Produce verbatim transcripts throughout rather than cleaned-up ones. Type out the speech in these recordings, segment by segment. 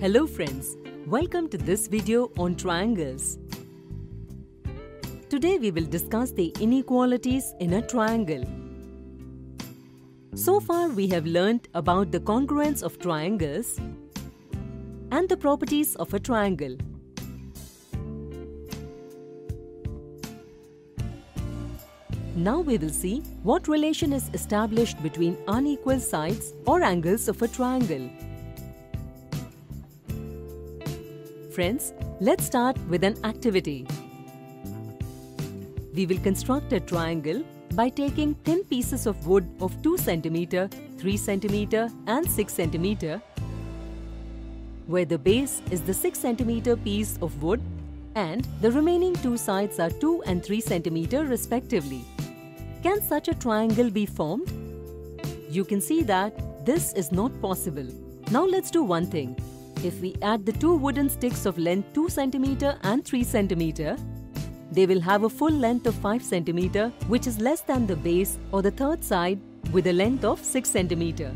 Hello friends, welcome to this video on triangles. Today we will discuss the inequalities in a triangle. So far we have learnt about the congruence of triangles and the properties of a triangle. Now we will see what relation is established between unequal sides or angles of a triangle. Friends, let's start with an activity. We will construct a triangle by taking thin pieces of wood of two centimeters, three centimeters and six centimeters, where the base is the six centimeter piece of wood and the remaining two sides are two and three centimeters respectively. Can such a triangle be formed? You can see that this is not possible. Now let's do one thing. If we add the two wooden sticks of length two centimeters and three centimeters, they will have a full length of five centimeters, which is less than the base or the third side with a length of six centimeters.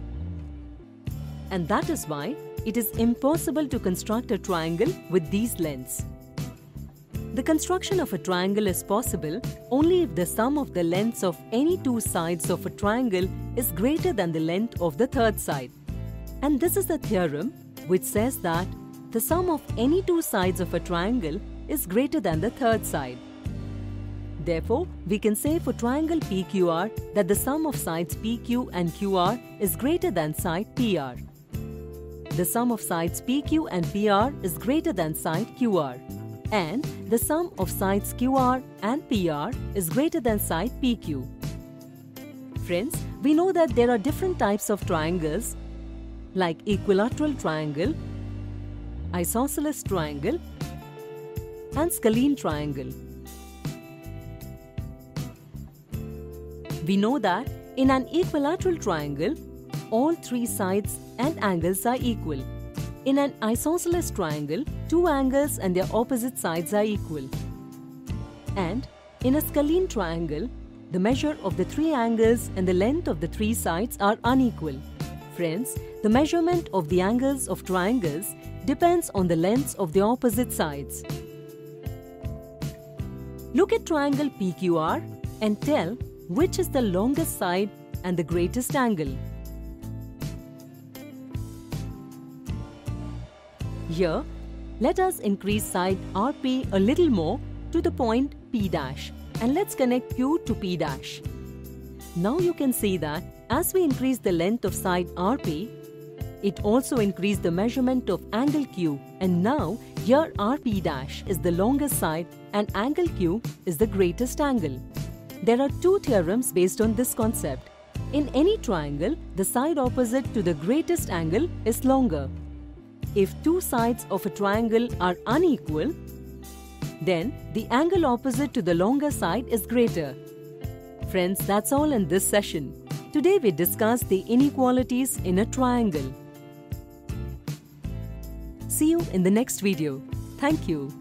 And that is why it is impossible to construct a triangle with these lengths. The construction of a triangle is possible only if the sum of the lengths of any two sides of a triangle is greater than the length of the third side. And this is the theorem which says that the sum of any two sides of a triangle is greater than the third side. Therefore, we can say for triangle P Q R that the sum of sides P Q and Q R is greater than side P R. The sum of sides P Q and P R is greater than side Q R. And the sum of sides Q R and P R is greater than side P Q. Friends, we know that there are different types of triangles like equilateral triangle, isosceles triangle and scalene triangle. We know that in an equilateral triangle, all three sides and angles are equal. In an isosceles triangle, two angles and their opposite sides are equal. And in a scalene triangle, the measure of the three angles and the length of the three sides are unequal. Friends, the measurement of the angles of triangles depends on the lengths of the opposite sides. Look at triangle P Q R and tell which is the longest side and the greatest angle. Here, let us increase side R P a little more to the point P dash and let's connect Q to P dash. Now you can see that as we increase the length of side R P, it also increased the measurement of angle Q, and now here R P dash is the longest side and angle Q is the greatest angle. There are two theorems based on this concept. In any triangle, the side opposite to the greatest angle is longer. If two sides of a triangle are unequal, then the angle opposite to the longer side is greater. Friends, that's all in this session. Today we discussed the inequalities in a triangle. See you in the next video. Thank you.